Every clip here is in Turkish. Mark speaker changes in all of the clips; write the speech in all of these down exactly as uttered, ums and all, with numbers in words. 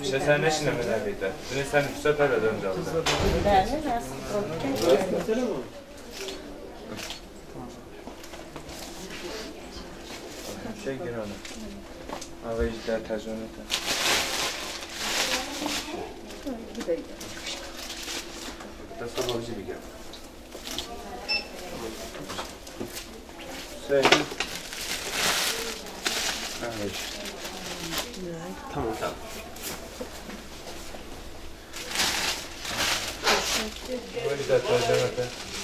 Speaker 1: İşte sen ne şimdi ne biter? Dün sen üç sefer dönce aldın. Şey gir onu. Hava cidden tercüme et. Nasıl olacak bir gel. Sen. Evet. Tamam tamam. Böyle de tercüme et.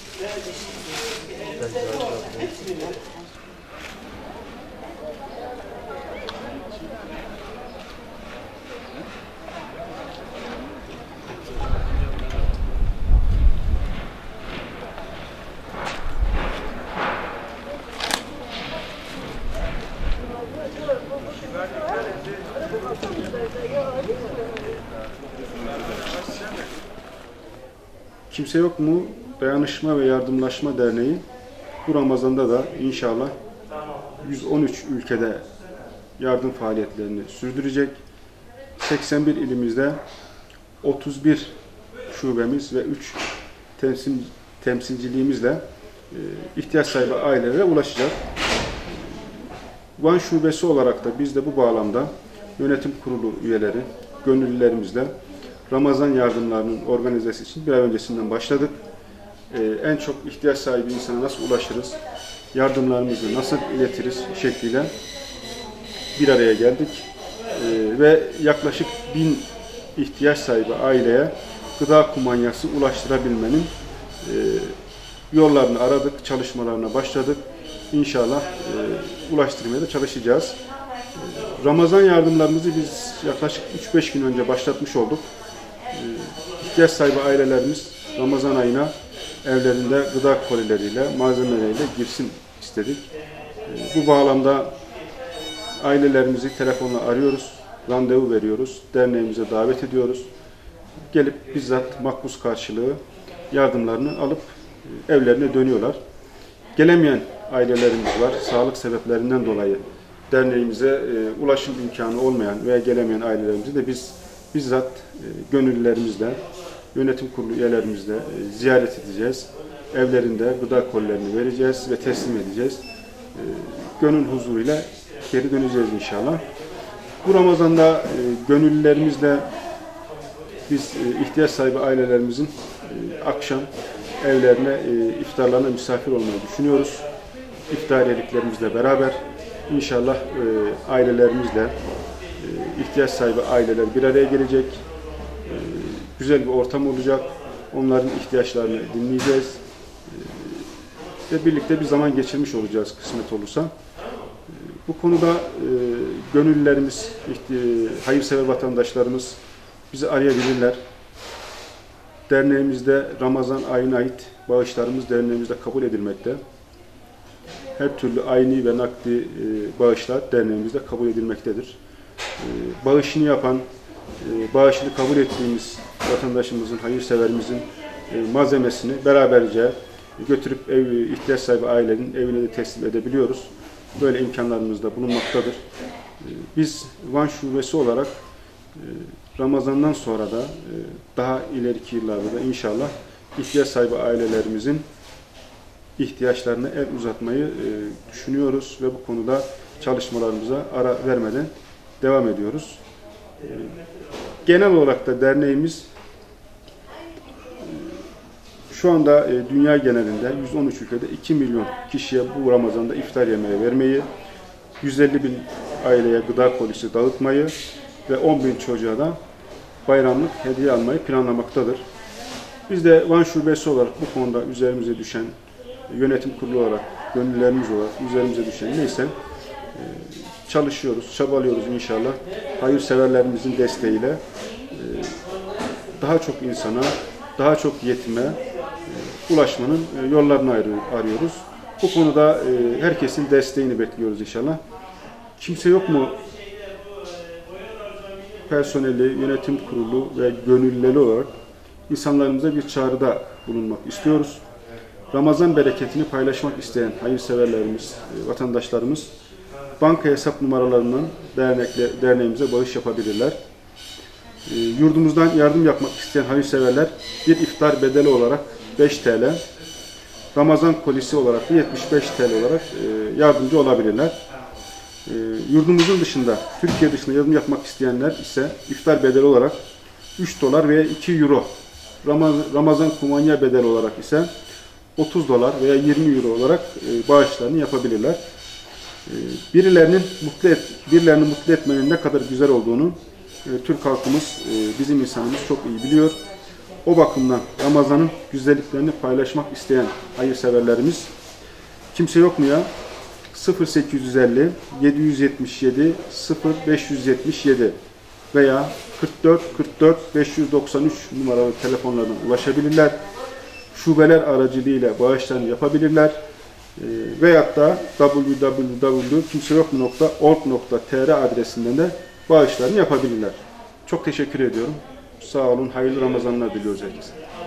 Speaker 2: Kimse Yok mu? Dayanışma ve Yardımlaşma Derneği bu Ramazan'da da inşallah yüz on üç ülkede yardım faaliyetlerini sürdürecek. seksen bir ilimizde otuz bir şubemiz ve üç temsil, temsilciliğimizle e, ihtiyaç sahibi ailelere ulaşacak. Van Şubesi olarak da biz de bu bağlamda yönetim kurulu üyeleri, gönüllülerimizle Ramazan yardımlarının organizesi için bir ay öncesinden başladık. Ee, en çok ihtiyaç sahibi insana nasıl ulaşırız, yardımlarımızı nasıl iletiriz şekliyle bir araya geldik. Ee, ve yaklaşık bin ihtiyaç sahibi aileye gıda kumanyası ulaştırabilmenin e, yollarını aradık, çalışmalarına başladık. İnşallah e, ulaştırmaya da çalışacağız. E, Ramazan yardımlarımızı biz yaklaşık üç beş gün önce başlatmış olduk. E, ihtiyaç sahibi ailelerimiz Ramazan ayına evlerinde gıda kolileriyle, malzemeleriyle girsin istedik. E, bu bağlamda ailelerimizi telefonla arıyoruz, randevu veriyoruz, derneğimize davet ediyoruz. Gelip bizzat makbuz karşılığı yardımlarını alıp e, evlerine dönüyorlar. Gelemeyen ailelerimiz var. Sağlık sebeplerinden dolayı derneğimize e, ulaşım imkanı olmayan veya gelemeyen ailelerimizi de biz bizzat e, gönüllülerimizle, yönetim kurulu üyelerimizle e, ziyaret edeceğiz. Evlerinde gıda kolilerini vereceğiz ve teslim edeceğiz. E, gönül huzuruyla geri döneceğiz inşallah. Bu Ramazan'da e, gönüllülerimizle biz e, ihtiyaç sahibi ailelerimizin e, akşam evlerine, e, iftarlarına misafir olmayı düşünüyoruz. İftariyeliklerimizle beraber inşallah e, ailelerimizle e, ihtiyaç sahibi aileler bir araya gelecek. E, güzel bir ortam olacak. Onların ihtiyaçlarını dinleyeceğiz. E, ve birlikte bir zaman geçirmiş olacağız kısmet olursa. E, bu konuda e, gönüllülerimiz, e, hayırsever vatandaşlarımız bizi arayabilirler. Derneğimizde Ramazan ayına ait bağışlarımız derneğimizde kabul edilmekte. Her türlü ayni ve nakdi e, bağışlar derneğimizde kabul edilmektedir. E, bağışını yapan, e, bağışını kabul ettiğimiz vatandaşımızın, hayırseverimizin e, malzemesini beraberce götürüp ev, ihtiyaç sahibi ailenin evine de teslim edebiliyoruz. Böyle imkanlarımız da bulunmaktadır. E, biz Van Şubesi olarak e, Ramazan'dan sonra da e, daha ileriki yıllarda da inşallah ihtiyaç sahibi ailelerimizin ihtiyaçlarına el uzatmayı e, düşünüyoruz ve bu konuda çalışmalarımıza ara vermeden devam ediyoruz. E, genel olarak da derneğimiz e, şu anda e, dünya genelinde yüz on üç ülkede iki milyon kişiye bu Ramazan'da iftar yemeği vermeyi, yüz elli bin aileye gıda kolisi dağıtmayı ve on bin çocuğa da bayramlık hediye almayı planlamaktadır. Biz de Van Şubesi olarak bu konuda üzerimize düşen, yönetim kurulu olarak, gönüllülerimiz olarak üzerimize düşen neyse çalışıyoruz, çabalıyoruz inşallah. Hayırseverlerimizin desteğiyle daha çok insana, daha çok yetime ulaşmanın yollarını arıyoruz. Bu konuda herkesin desteğini bekliyoruz inşallah. Kimse Yok mu? Personeli, yönetim kurulu ve gönüllüleri olarak insanlarımıza bir çağrıda bulunmak istiyoruz. Ramazan bereketini paylaşmak isteyen hayırseverlerimiz, vatandaşlarımız banka hesap numaralarından dernekle, derneğimize bağış yapabilirler. E, yurdumuzdan yardım yapmak isteyen hayırseverler bir iftar bedeli olarak beş TL, Ramazan kolisi olarak da yetmiş beş TL olarak e, yardımcı olabilirler. E, yurdumuzun dışında, Türkiye dışında yardım yapmak isteyenler ise iftar bedeli olarak üç dolar veya iki euro, Ramazan, Ramazan kumanya bedeli olarak ise otuz dolar veya yirmi euro olarak e, bağışlarını yapabilirler. E, birilerinin mutlu et, birilerini mutlu etmenin ne kadar güzel olduğunu e, Türk halkımız, e, bizim insanımız çok iyi biliyor. O bakımdan Ramazan'ın güzelliklerini paylaşmak isteyen hayırseverlerimiz kimse yok mu ya? sıfır sekiz yüz elli yedi yüz yetmiş yedi sıfır beş yüz yetmiş yedi veya kırk dört kırk dört beş yüz doksan üç numaralı telefonlardan ulaşabilirler. Şubeler aracılığıyla bağışlarını yapabilirler. E, veyahut da w w w nokta kimseyokmu nokta org nokta t r adresinden de bağışlarını yapabilirler. Çok teşekkür ediyorum. Sağ olun, hayırlı Ramazanlar diliyoruz herkese.